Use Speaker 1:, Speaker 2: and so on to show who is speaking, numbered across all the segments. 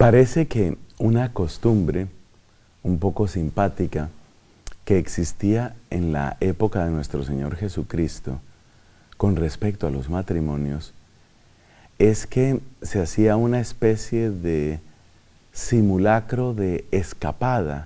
Speaker 1: Parece que una costumbre un poco simpática que existía en la época de nuestro Señor Jesucristo con respecto a los matrimonios es que se hacía una especie de simulacro de escapada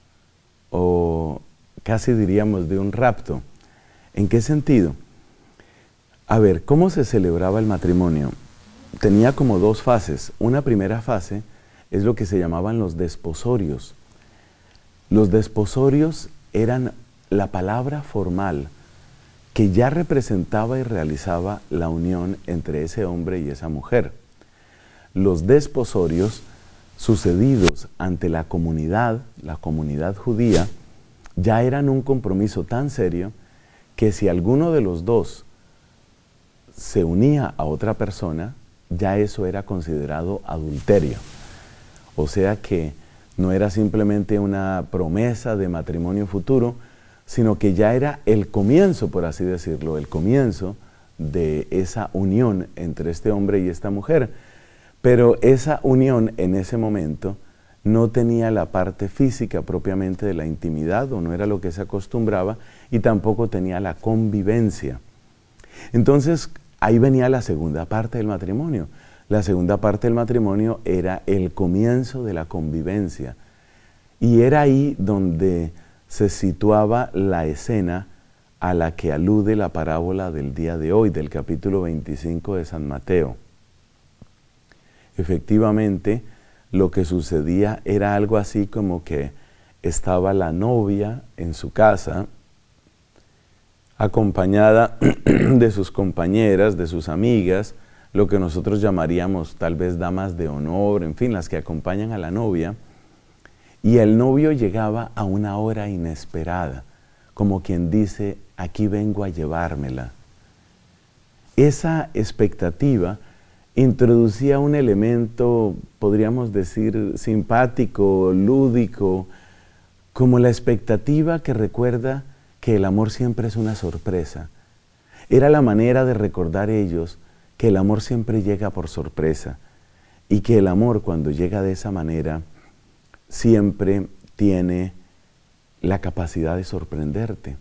Speaker 1: o casi diríamos de un rapto. ¿En qué sentido? A ver, ¿cómo se celebraba el matrimonio? Tenía como dos fases. Una primera fase es lo que se llamaban los desposorios. Los desposorios eran la palabra formal que ya representaba y realizaba la unión entre ese hombre y esa mujer. Los desposorios sucedidos ante la comunidad judía, ya eran un compromiso tan serio que si alguno de los dos se unía a otra persona, ya eso era considerado adulterio. O sea que no era simplemente una promesa de matrimonio futuro, sino que ya era el comienzo, por así decirlo, el comienzo de esa unión entre este hombre y esta mujer. Pero esa unión en ese momento no tenía la parte física propiamente de la intimidad, o no era lo que se acostumbraba, y tampoco tenía la convivencia. Entonces, ahí venía la segunda parte del matrimonio. La segunda parte del matrimonio era el comienzo de la convivencia. Y era ahí donde se situaba la escena a la que alude la parábola del día de hoy, del capítulo 25 de San Mateo. Efectivamente, lo que sucedía era algo así como que estaba la novia en su casa, acompañada de sus compañeras, de sus amigas, lo que nosotros llamaríamos tal vez damas de honor, en fin, las que acompañan a la novia, y el novio llegaba a una hora inesperada, como quien dice, aquí vengo a llevármela. Esa expectativa introducía un elemento, podríamos decir, simpático, lúdico, como la expectativa que recuerda que el amor siempre es una sorpresa. Era la manera de recordar ellos que el amor siempre llega por sorpresa y que el amor, cuando llega de esa manera, siempre tiene la capacidad de sorprenderte.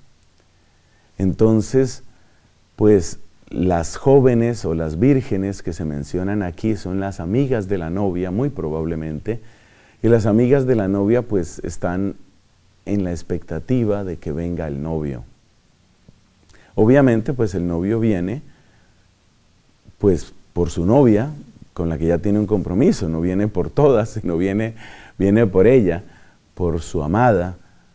Speaker 1: Entonces, pues las jóvenes o las vírgenes que se mencionan aquí son las amigas de la novia, muy probablemente, y las amigas de la novia pues están en la expectativa de que venga el novio. Obviamente pues el novio viene pues por su novia, con la que ya tiene un compromiso, no viene por todas, sino viene por ella, por su amada,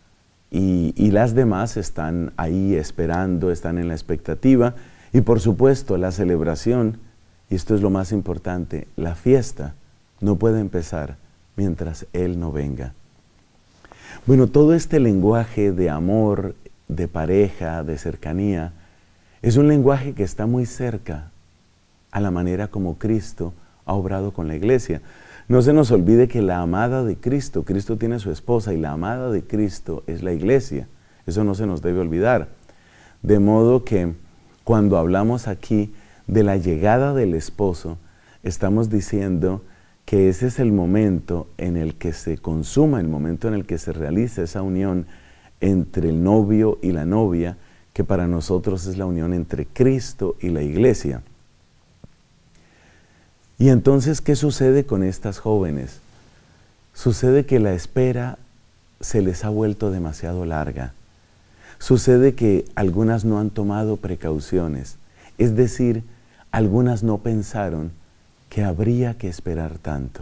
Speaker 1: y las demás están ahí esperando, están en la expectativa, y por supuesto la celebración, y esto es lo más importante, la fiesta no puede empezar mientras él no venga. Bueno, todo este lenguaje de amor, de pareja, de cercanía, es un lenguaje que está muy cerca a la manera como Cristo ha obrado con la iglesia. No se nos olvide que la amada de Cristo, Cristo tiene su esposa y la amada de Cristo es la iglesia. Eso no se nos debe olvidar. De modo que cuando hablamos aquí de la llegada del esposo, estamos diciendo que ese es el momento en el que se consuma, el momento en el que se realiza esa unión entre el novio y la novia, que para nosotros es la unión entre Cristo y la iglesia. Y entonces, ¿qué sucede con estas jóvenes? Sucede que la espera se les ha vuelto demasiado larga. Sucede que algunas no han tomado precauciones, es decir, algunas no pensaron que habría que esperar tanto.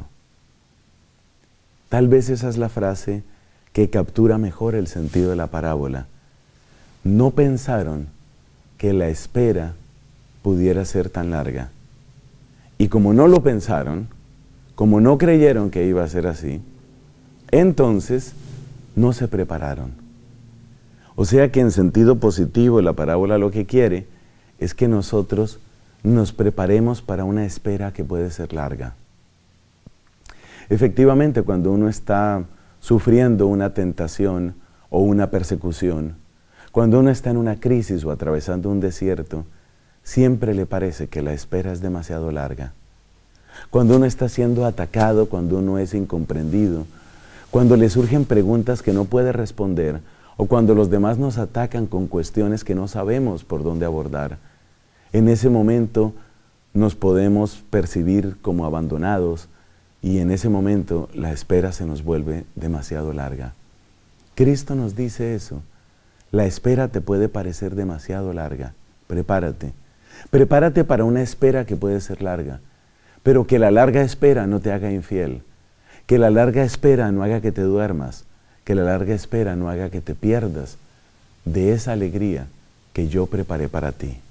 Speaker 1: Tal vez esa es la frase que captura mejor el sentido de la parábola. No pensaron que la espera pudiera ser tan larga. Y como no lo pensaron, como no creyeron que iba a ser así, entonces no se prepararon. O sea que en sentido positivo la parábola lo que quiere es que nosotros nos preparemos para una espera que puede ser larga. Efectivamente, cuando uno está sufriendo una tentación o una persecución, cuando uno está en una crisis o atravesando un desierto, siempre le parece que la espera es demasiado larga. cuando uno está siendo atacado, cuando uno es incomprendido, cuando le surgen preguntas que no puede responder o cuando los demás nos atacan con cuestiones que no sabemos por dónde abordar. En ese momento nos podemos percibir como abandonados y en ese momento la espera se nos vuelve demasiado larga. Cristo nos dice eso. La espera te puede parecer demasiado larga. Prepárate. Prepárate para una espera que puede ser larga, pero que la larga espera no te haga infiel. Que la larga espera no haga que te duermas. Que la larga espera no haga que te pierdas de esa alegría que yo preparé para ti.